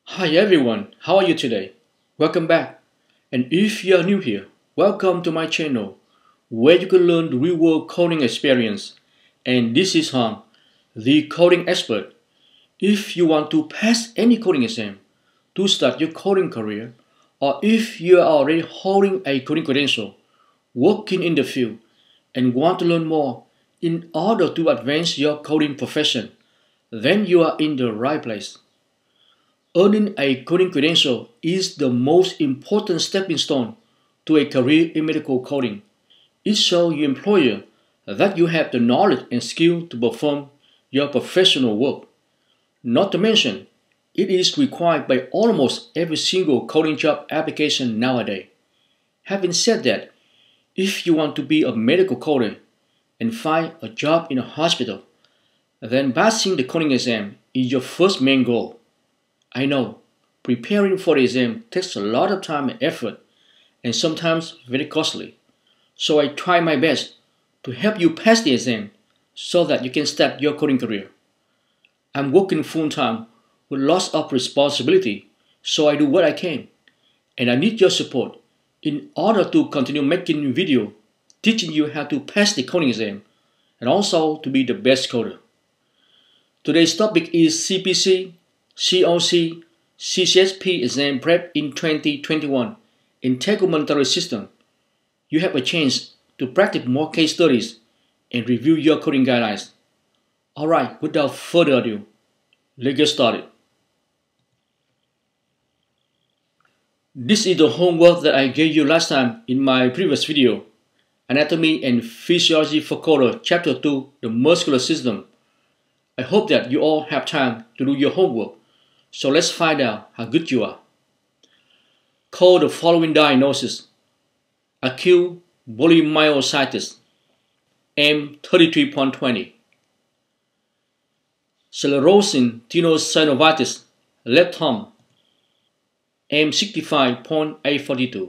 Hi everyone, how are you today? Welcome back. And if you are new here, welcome to my channel where you can learn the real world coding experience. And this is Han, the coding expert. If you want to pass any coding exam to start your coding career, or if you are already holding a coding credential, working in the field, and want to learn more in order to advance your coding profession, then you are in the right place. Earning a coding credential is the most important stepping stone to a career in medical coding. It shows your employer that you have the knowledge and skill to perform your professional work. Not to mention, it is required by almost every single coding job application nowadays. Having said that, if you want to be a medical coder and find a job in a hospital, then passing the coding exam is your first main goal. I know, preparing for the exam takes a lot of time and effort, and sometimes very costly. So I try my best to help you pass the exam so that you can start your coding career. I'm working full-time with lots of responsibility, so I do what I can. And I need your support in order to continue making video teaching you how to pass the coding exam and also to be the best coder. Today's topic is CPC, COC, CCS-P exam prep in 2021 Integumentary system. You have a chance to practice more case studies and review your coding guidelines. Alright, without further ado, let's get started. This is the homework that I gave you last time in my previous video, Anatomy and Physiology for Coder, Chapter 2, the Muscular System. I hope that you all have time to do your homework, so let's find out how good you are. Call the following diagnosis: acute polymyositis, M33.20, sclerosing tenosynovitis, left thumb, M65.842,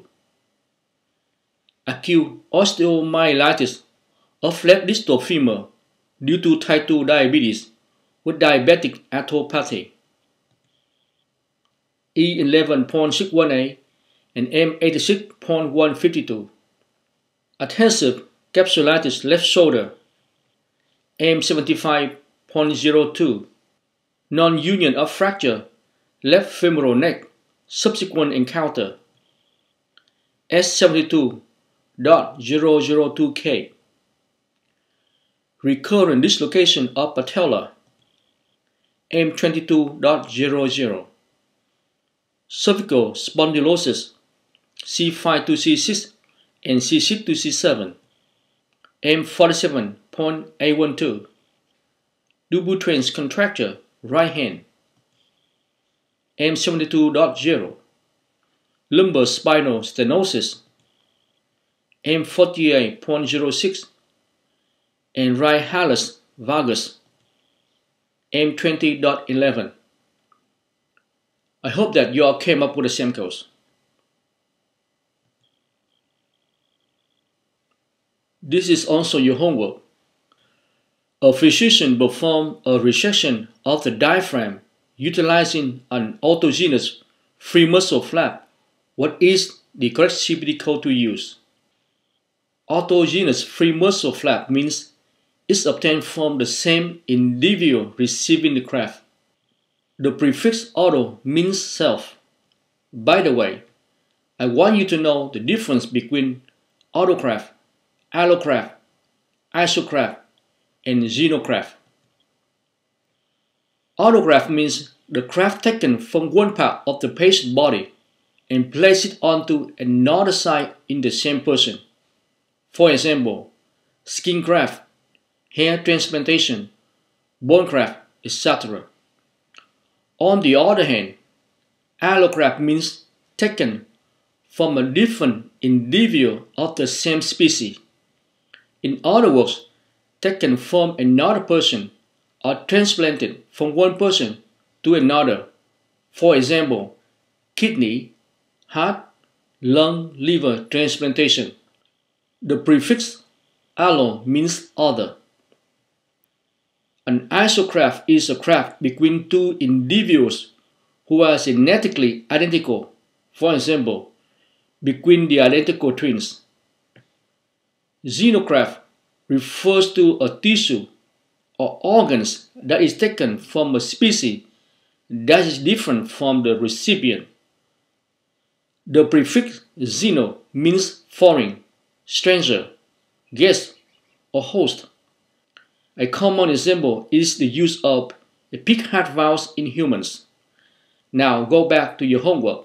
acute osteomyelitis of left distal femur due to type 2 diabetes with diabetic arthropathy, E11.61A and M86.152, adhesive capsulitis left shoulder, M75.02, non-union of fracture left femoral neck, subsequent encounter, S72.002K, recurrent dislocation of patella, M22.00, cervical spondylosis, C5 to C6 and C6 to C7, M47.812, Dupuytren's contracture, right hand, M72.0, lumbar spinal stenosis, M48.06, and right hallux valgus, M20.11. I hope that you all came up with the same codes. This is also your homework. A physician performed a resection of the diaphragm utilizing an autogenous free muscle flap. What is the correct CPT code to use? Autogenous free muscle flap means it's obtained from the same individual receiving the graft. The prefix auto means self. By the way, I want you to know the difference between autograft, allograft, isograft, and xenograft. Autograft means the graft taken from one part of the patient's body and placed it onto another side in the same person. For example, skin graft, hair transplantation, bone graft, etc. On the other hand, allograft means taken from a different individual of the same species. In other words, taken from another person or transplanted from one person to another. For example, kidney, heart, lung, liver transplantation. The prefix allo means other. An isograft is a graft between two individuals who are genetically identical, for example, between the identical twins. Xenograft refers to a tissue or organs that is taken from a species that is different from the recipient. The prefix xeno means foreign, stranger, guest, or host. A common example is the use of a pig heart valve in humans. Now go back to your homework.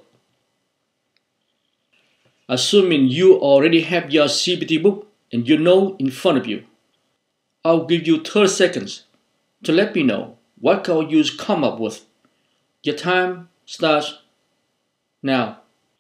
Assuming you already have your CPT book and you know in front of you, I'll give you 30 seconds to let me know what code you come up with. Your time starts now.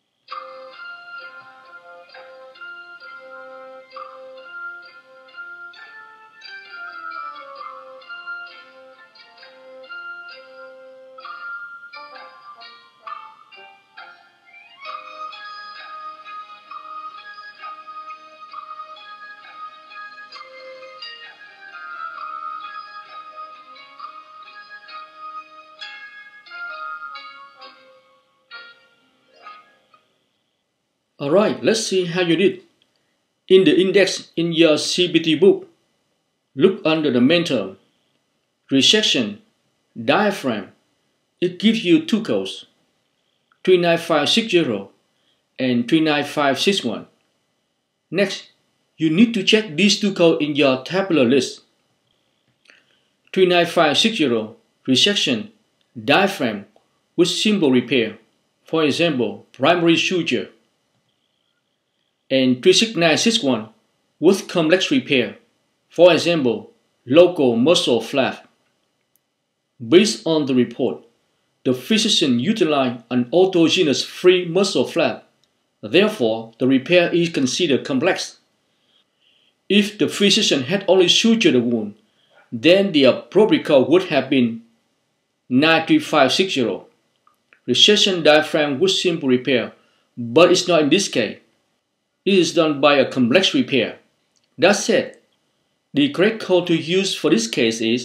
Alright, let's see how you did. In the index in your CPT book, look under the main term, resection, diaphragm. It gives you two codes, 39560 and 39561. Next, you need to check these two codes in your tabular list. 39560, resection, diaphragm with simple repair, for example, primary suture. And 36961 with complex repair, for example, local muscle flap. Based on the report, the physician utilized an autogenous free muscle flap. Therefore, the repair is considered complex. If the physician had only sutured the wound, then the appropriate code would have been 93560, resection diaphragm with simple repair, but it's not in this case. It is done by a complex repair. That said, the correct code to use for this case is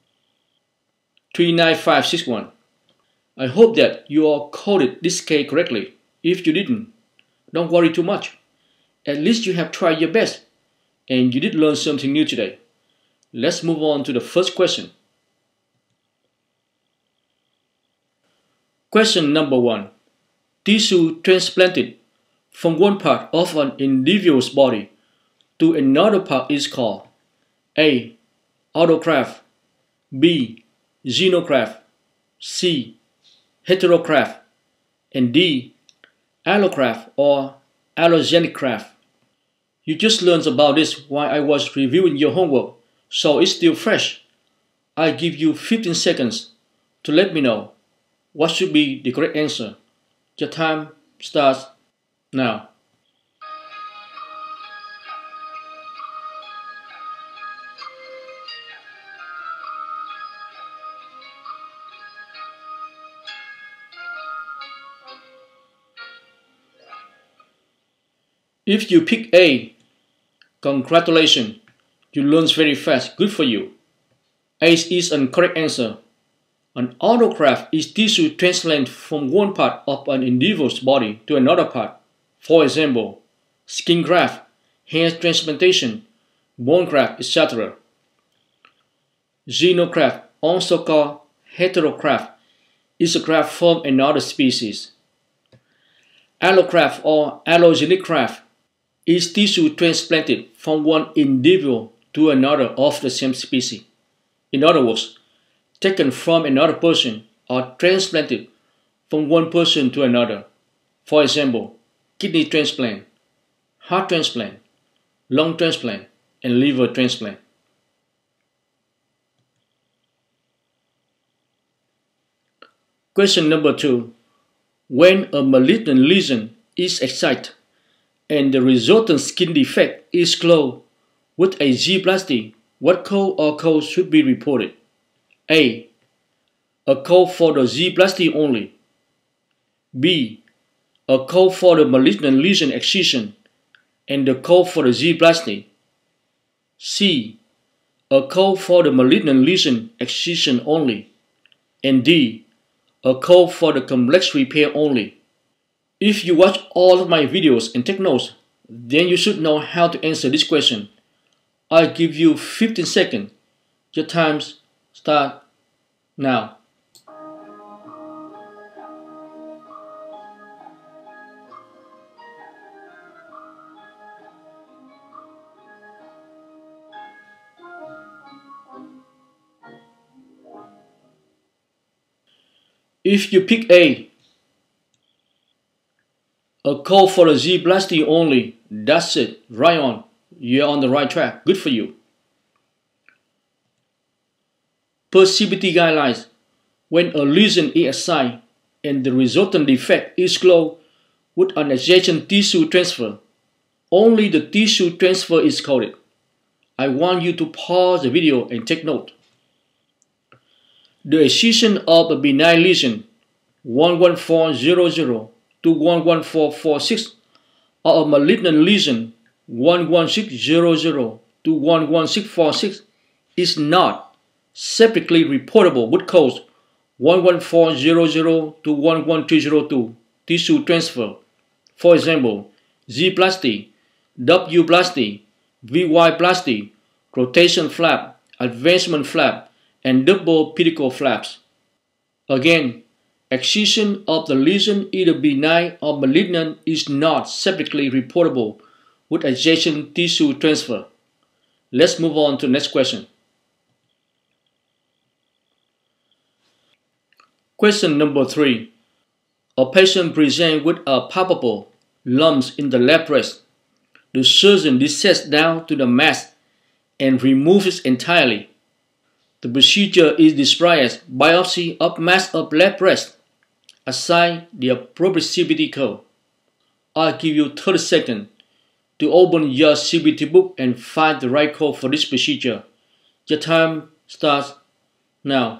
39561. I hope that you all coded this case correctly. If you didn't, don't worry too much. At least you have tried your best, and you did learn something new today. Let's move on to the first question. Question number 1. Tissue transplanted from one part of an individual's body to another part is called A. Autograft, B. Xenograft, C. Heterograft, and D. Allograft or allogenic graft. You just learned about this while I was reviewing your homework, so it's still fresh. I give you 15 seconds to let me know what should be the correct answer. Your time starts now. If you pick A, congratulations, you learn very fast, good for you. A is an correct answer. An autograft is tissue transplant from one part of an individual's body to another part. For example, skin graft, hair transplantation, bone graft, etc. Xenograft, also called heterograft, is a graft from another species. Allograft or allogenic graft is tissue transplanted from one individual to another of the same species. In other words, taken from another person or transplanted from one person to another. For example, kidney transplant, heart transplant, lung transplant, and liver transplant. Question number 2. When a malignant lesion is excised and the resultant skin defect is closed with a Z-plasty, what code or codes should be reported? A. A code for the Z-plasty only. B. A code for the malignant lesion excision and the code for the Z-plasty. C. A code for the malignant lesion excision only. And D. a code for the complex repair only. If you watch all of my videos and take notes, then you should know how to answer this question. I'll give you 15 seconds. Your times start now. If you pick A, a code for the Z-blasty only, that's it, right on. You're on the right track, good for you. Per CBT guidelines, when a lesion is assigned and the resultant defect is closed with an adjacent tissue transfer, only the tissue transfer is coded. I want you to pause the video and take note. The excision of a benign lesion 11400 to 11446 or a malignant lesion 11600 to 11646 is not separately reportable with codes 11400 to 11302 tissue transfer. For example, Z-blasty, W-blasty, VY-blasty, rotation flap, advancement flap, and double pedicle flaps. Again, excision of the lesion either benign or malignant is not separately reportable with adjacent tissue transfer. Let's move on to the next question. Question number 3. A patient presents with a palpable lumps in the left breast. The surgeon dissects down to the mass and removes it entirely. The procedure is described as biopsy of mass of left breast. Assign the appropriate CBT code. I'll give you 30 seconds to open your CBT book and find the right code for this procedure. Your time starts now.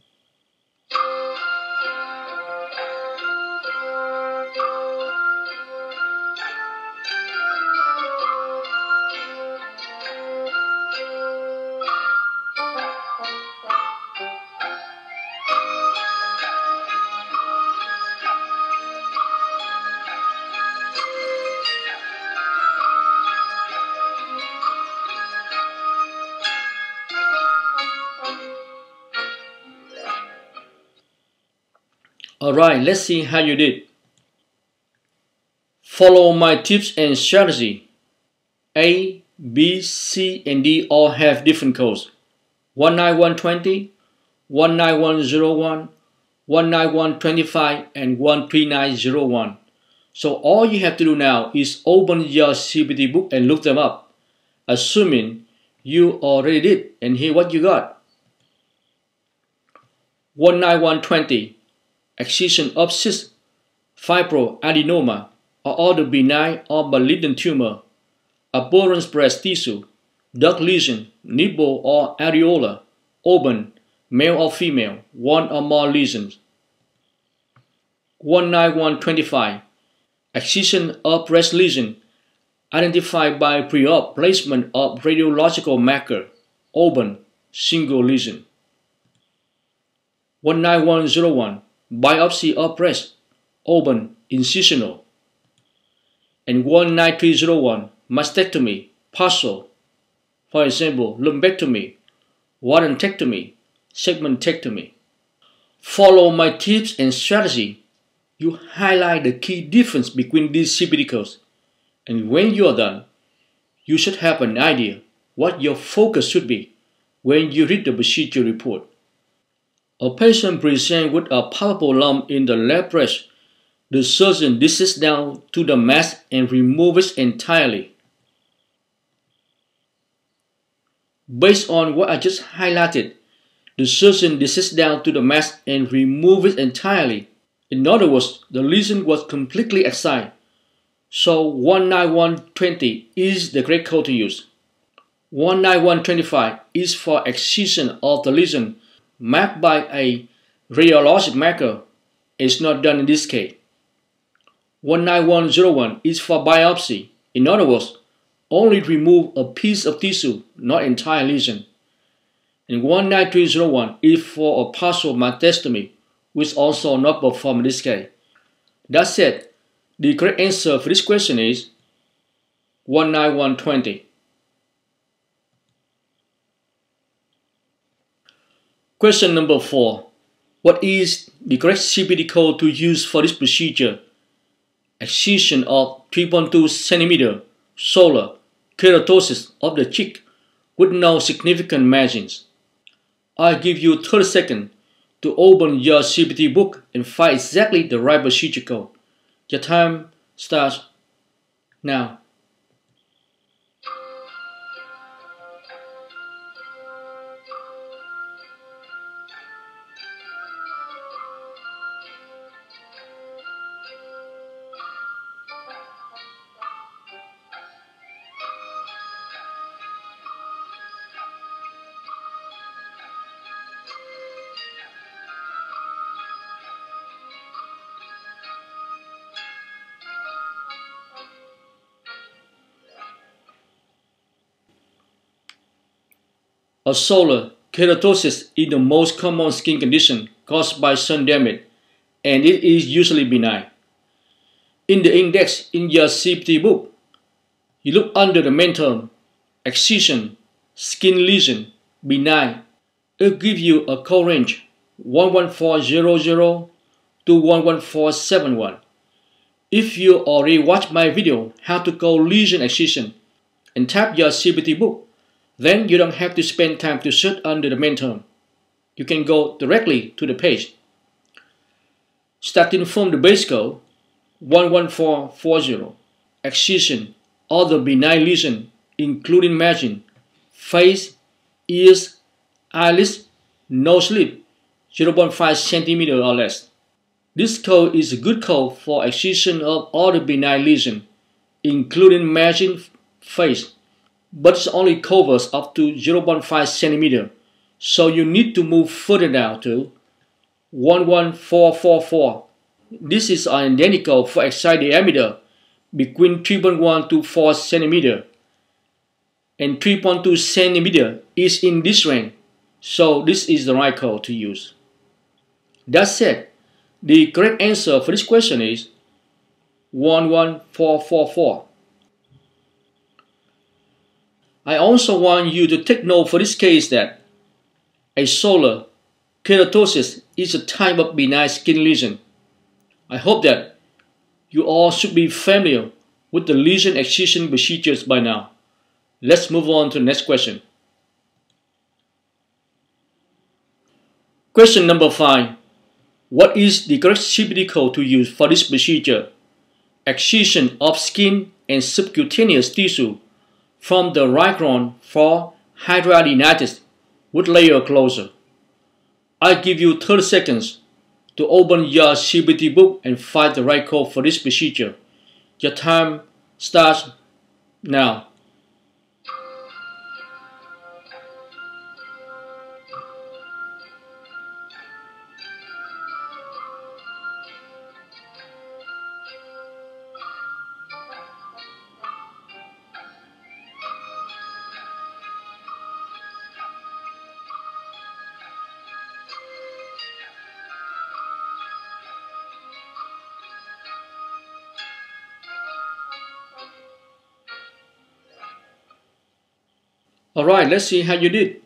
Alright, let's see how you did. Follow my tips and strategy. A, B, C, and D all have different codes. 19120, 19101, 19125, and 13901. So all you have to do now is open your CBT book and look them up, assuming you already did, and hear what you got. 19120. Excision of cyst, fibroadenoma, or other benign or malignant tumor, abhorrent breast tissue, duct lesion, nipple or areola, open, male or female, one or more lesions. 19125. Excision of breast lesion, identified by pre-op placement of radiological marker, open, single lesion. 19101. Biopsy of breast, open, incisional. And 19301, mastectomy, partial. For example, lumpectomy, warrantectomy, segmentectomy. Follow my tips and strategy. You highlight the key difference between these CBT codes. And when you are done, you should have an idea what your focus should be when you read the procedure report. A patient presents with a palpable lump in the left breast. The surgeon dissects down to the mass and removes it entirely. Based on what I just highlighted, the surgeon dissects down to the mass and removes it entirely. In other words, the lesion was completely excised. So 19120 is the correct code to use. 19125 is for excision of the lesion marked by a radiologic marker. It's not done in this case. 19101 is for biopsy. In other words, only remove a piece of tissue, not entire lesion. And 19301 is for a partial mastectomy, which also not performed in this case. That said, the correct answer for this question is 19120. Question number 4. What is the correct CPT code to use for this procedure? Excision of 3.2 cm solar keratosis of the cheek with no significant margins. I give you 30 seconds to open your CPT book and find exactly the right procedure code. Your time starts now. A solar keratosis is the most common skin condition caused by sun damage, and it is usually benign. In the index in your CPT book, you look under the main term, excision, skin lesion, benign. It gives you a code range 11400 to 11471. If you already watched my video how to code lesion excision and tap your CPT book, then you don't have to spend time to search under the main term. You can go directly to the page. Starting from the base code 11440, excision or the benign lesion including margin, face, ears, eyelids, nose lip, 0.5 cm or less. This code is a good code for excision of all the benign lesion, including margin, face, but it only covers up to 0.5 cm, so you need to move further down to 11444. This is identical for excite diameter between 3.1 to 4 cm, and 3.2 cm is in this range, so this is the right code to use. That said, the correct answer for this question is 11444. I also want you to take note for this case that a solar keratosis is a type of benign skin lesion. I hope that you all should be familiar with the lesion excision procedures by now. Let's move on to the next question. Question number 5. What is the correct CPT code to use for this procedure? Excision of skin and subcutaneous tissue from the right crown for hidradenitis with layer closure. I give you 30 seconds to open your CPT book and find the right code for this procedure. Your time starts now. Alright, let's see how you did.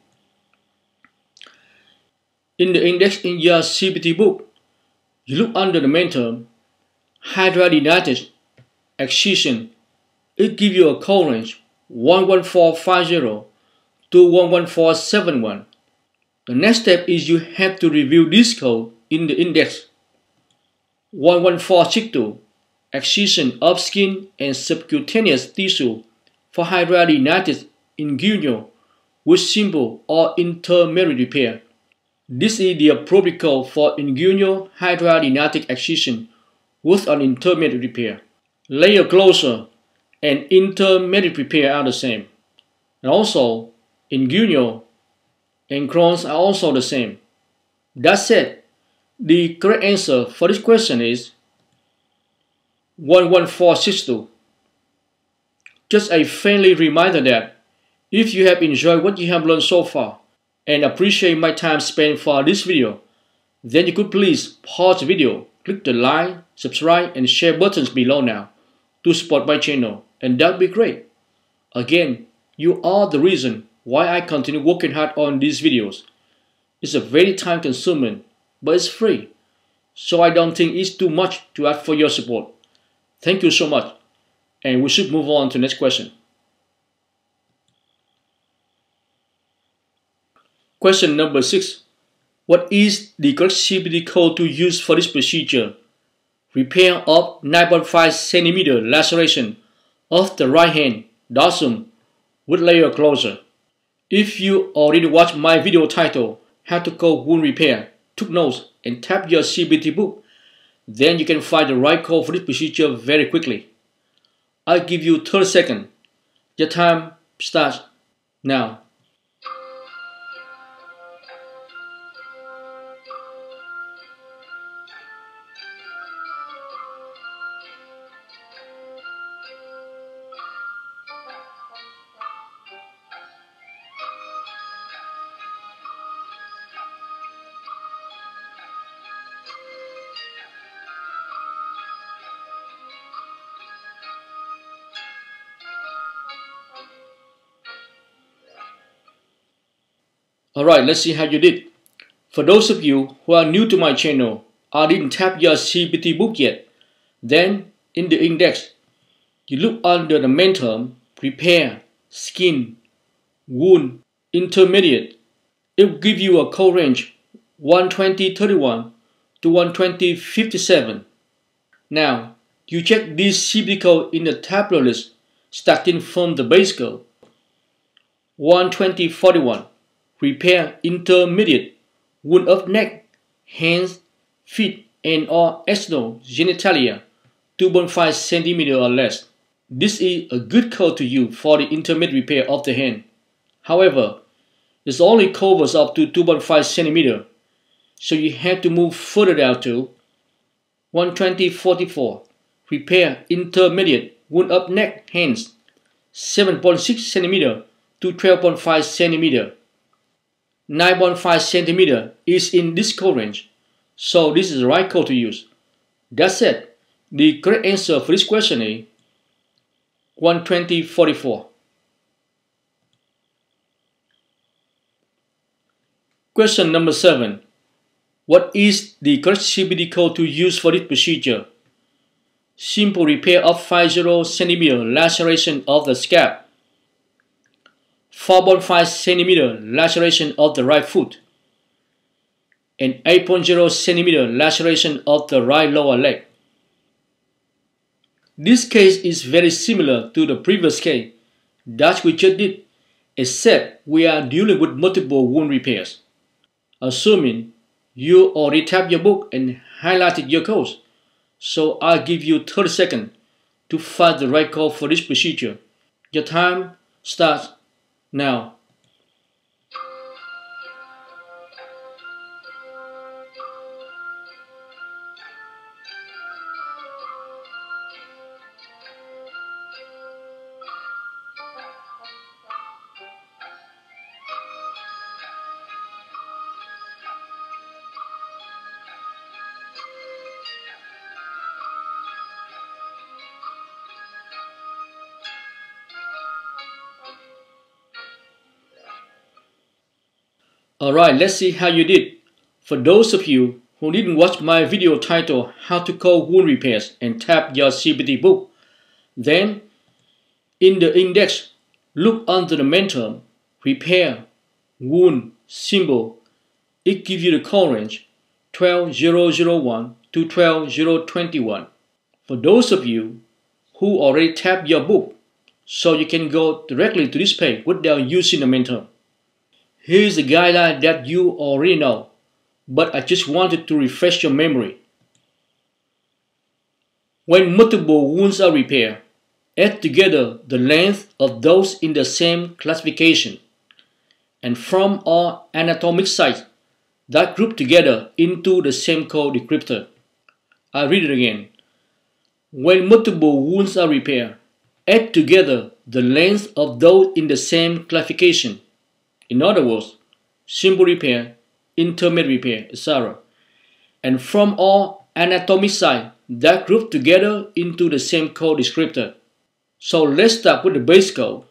In the index in your CPT book, you look under the main term, hidradenitis, excision. It gives you a code range 11450 to 11471. The next step is you have to review this code in the index 11462, excision of skin and subcutaneous tissue for hidradenitis inguinal with simple or intermediate repair. This is the appropriate code for inguinal hidradenitis excision with an intermediate repair. Layer closure and intermediate repair are the same. And also, inguinal and Crohn's are also the same. That said, the correct answer for this question is 11462. Just a friendly reminder that if you have enjoyed what you have learned so far and appreciate my time spent for this video, then you could please pause the video, click the like, subscribe and share buttons below now to support my channel, and that would be great. Again, you are the reason why I continue working hard on these videos. It's a very time consuming, but it's free, so I don't think it's too much to ask for your support. Thank you so much, and we should move on to the next question. Question number 6. What is the correct CPT code to use for this procedure? Repair of 9.5 cm laceration of the right hand dorsum with layer closure. If you already watched my video titled How to Code Wound Repair, took notes and tap your CPT book, then you can find the right code for this procedure very quickly. I'll give you 30 seconds. Your time starts now. Alright, let's see how you did. For those of you who are new to my channel or didn't tap your CPT book yet, then in the index, you look under the main term, Repair, Skin, Wound, Intermediate. It will give you a code range 120.31 to 120.57. Now, you check this CPT code in the tabular list starting from the base code 120.41. Repair intermediate, wound of neck, hands, feet, and or external genitalia, 2.5 cm or less. This is a good code to use for the intermediate repair of the hand. However, it only covers up to 2.5 cm, so you have to move further down to 120.44. Repair intermediate, wound of neck, hands, 7.6 cm to 12.5 cm. 9.5 cm is in this code range, so this is the right code to use. That said, the correct answer for this question is 120.44. Question number 7. What is the correct CPT code to use for this procedure? Simple repair of 50 cm laceration of the scap. 4.5 cm laceration of the right foot, and 8.0 cm laceration of the right lower leg. This case is very similar to the previous case that we just did, except we are dealing with multiple wound repairs. Assuming you already tapped your book and highlighted your codes, so I'll give you 30 seconds to find the right code for this procedure. Your time starts now. Alright, let's see how you did. For those of you who didn't watch my video titled How to Code Wound Repairs and tap your CPT book, then in the index, look under the main term, Repair, Wound, Symbol. It gives you the code range 12001 to 12021. For those of you who already tapped your book, so you can go directly to this page without using the main term. Here's a guideline that you already know, but I just wanted to refresh your memory. When multiple wounds are repaired, add together the length of those in the same classification, and from all anatomic sites that group together into the same code descriptor. I'll read it again. When multiple wounds are repaired, add together the length of those in the same classification. In other words, simple repair, intermediate repair, etc., and from all anatomic sites that group together into the same code descriptor. So let's start with the base code.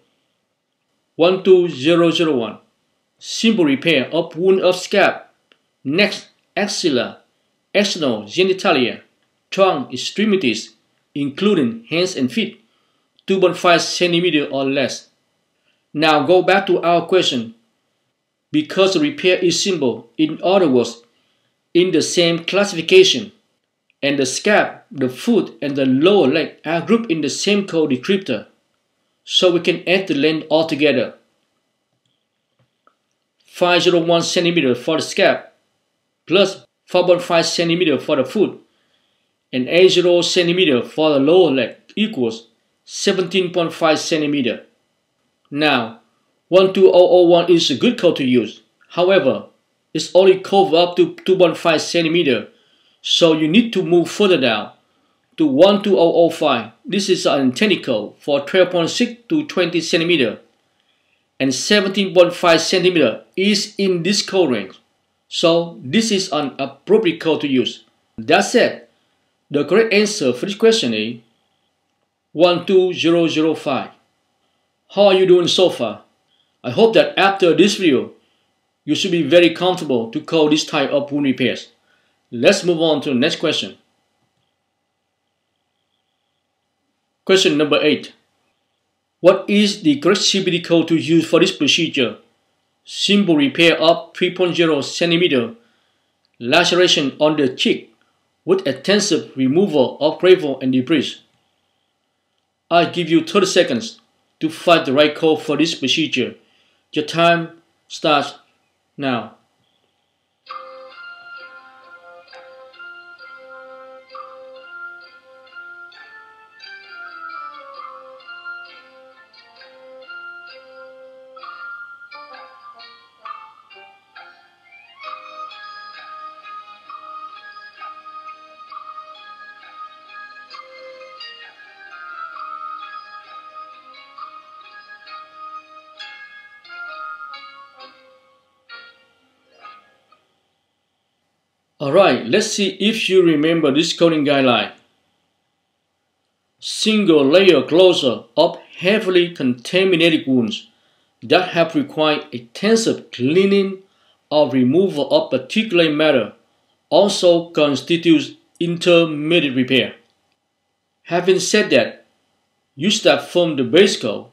12001. Simple repair of wound of scalp, neck, axilla, external genitalia, trunk, extremities, including hands and feet, 2.5 cm or less. Now go back to our question. Because the repair is simple, in other words, in the same classification, and the scalp, the foot, and the lower leg are grouped in the same code descriptor, so we can add the length all together. 501 cm for the scalp, plus 4.5 cm for the foot, and 80 cm for the lower leg equals 17.5 cm. Now, 12001 is a good code to use. However, it's only covered up to 2.5 cm, so you need to move further down to 12005. This is an intended code for 12.6 to 20 cm, and 17.5 cm is in this code range. So this is an appropriate code to use. That said, the correct answer for this question is 12005. How are you doing so far? I hope that after this video, you should be very comfortable to code this type of wound repairs. Let's move on to the next question. Question number 8. What is the correct CPT code to use for this procedure? Simple repair of 3.0 cm laceration on the cheek with extensive removal of gravel and debris. I'll give you 30 seconds to find the right code for this procedure. Your time starts now. Alright, let's see if you remember this coding guideline. Single layer closure of heavily contaminated wounds that have required extensive cleaning or removal of particulate matter also constitutes intermediate repair. Having said that, you start from the base code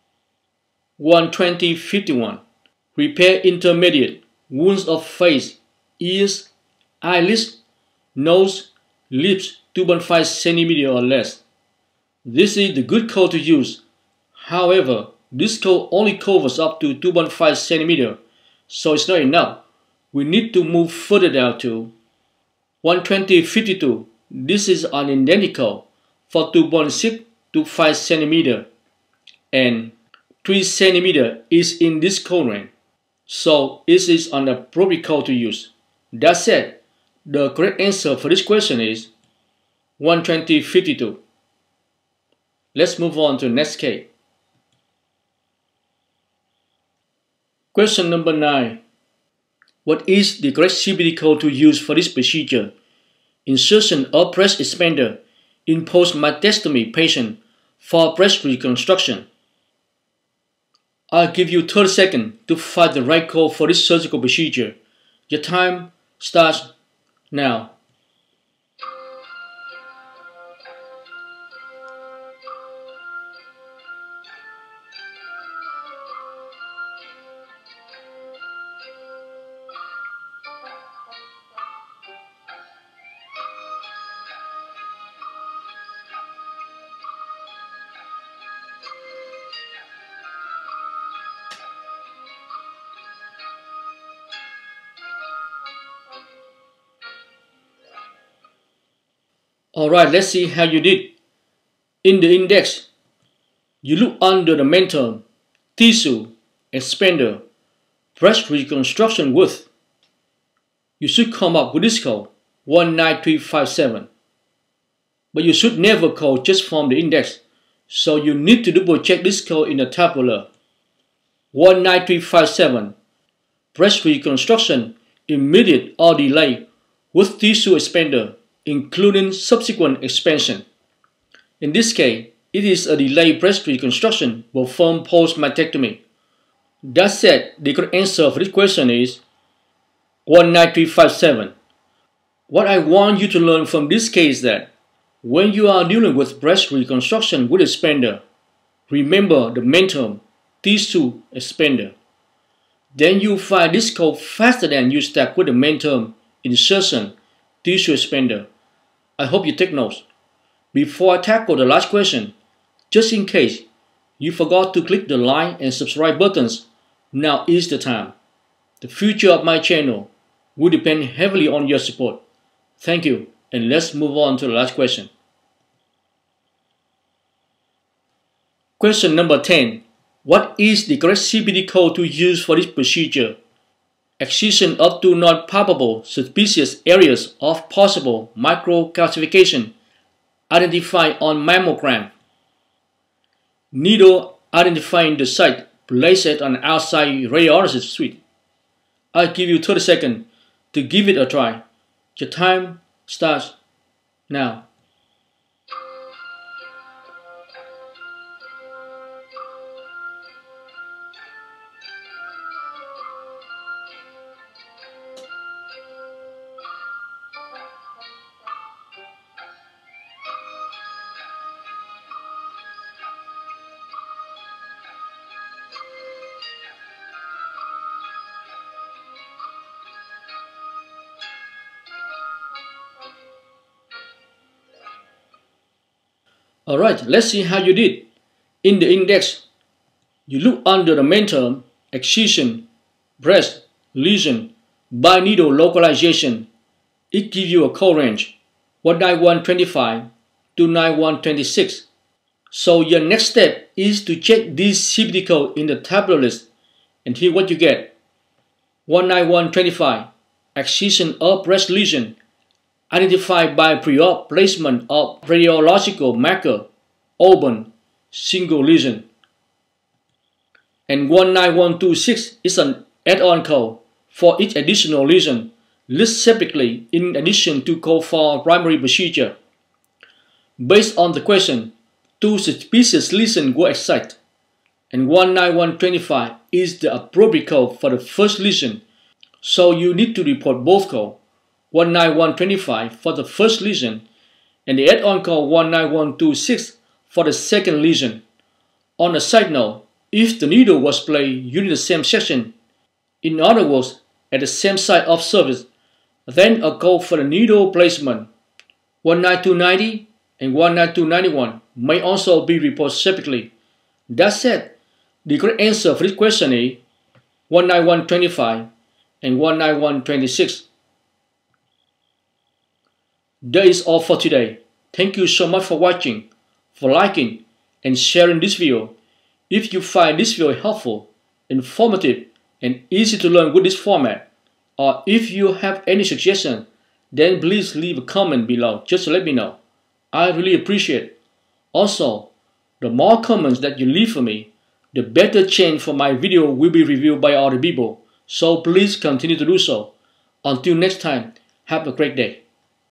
12051. Repair intermediate wounds of face, ears, eyelids, nose, lips 2.5 cm or less. This is the good code to use. However, this code only covers up to 2.5 cm, so it's not enough. We need to move further down to 12052. This is an indented code for 2.6 to 5 cm, and 3 cm is in this code range, so it is an appropriate code to use. That said, the correct answer for this question is 12052. Let's move on to the next case. Question number 9. What is the correct CPT code to use for this procedure? Insertion of breast expander in post-mastectomy patient for breast reconstruction. I'll give you 30 seconds to find the right code for this surgical procedure. Your time starts now. Alright, let's see how you did. In the index, you look under the main term, tissue, expander, breast reconstruction width. You should come up with this code, 19357. But you should never code just from the index, so you need to double check this code in the tabular. 19357, breast reconstruction, immediate or delayed, with tissue expander, including subsequent expansion. In this case, it is a delayed breast reconstruction performed post-mastectomy. That said, the correct answer for this question is 19357. What I want you to learn from this case is that when you are dealing with breast reconstruction with expander, remember the main term, tissue expander. Then you find this code faster than you start with the main term, insertion, tissue expander. I hope you take notes. Before I tackle the last question, just in case you forgot to click the like and subscribe buttons, now is the time. The future of my channel will depend heavily on your support. Thank you, and let's move on to the last question. Question number 10. What is the correct CPT code to use for this procedure? Excision up to non-palpable suspicious areas of possible microcalcification identified on mammogram. Needle identifying the site placed on the outside radiologist suite. I'll give you 30 seconds to give it a try. Your time starts now. Alright, let's see how you did. In the index, you look under the main term, excision, breast, lesion, by needle localization. It gives you a code range, 19125 to 9126. So your next step is to check this CPT code in the tabular list, and here what you get. 19125, excision of breast lesion, identified by pre-op placement of radiological marker, open, single lesion. And 19126 is an add-on code for each additional lesion, listed separately in addition to code for primary procedure. Based on the question, 2 suspicious lesions were excited, and 19125 is the appropriate code for the first lesion, so you need to report both codes. 19125 for the first lesion and the add-on code 19126 for the second lesion. On a side note, if the needle was placed using the same section, in other words, at the same site of service, then a code for the needle placement 19290 and 19291 may also be reported separately. That said, the correct answer for this question is 19125 and 19126. That is all for today. Thank you so much for watching, for liking and sharing this video. If you find this video helpful, informative and easy to learn with this format, or if you have any suggestion, then please leave a comment below just to let me know. I really appreciate it. Also, the more comments that you leave for me, the better chance for my video will be reviewed by other people. So please continue to do so. Until next time, have a great day.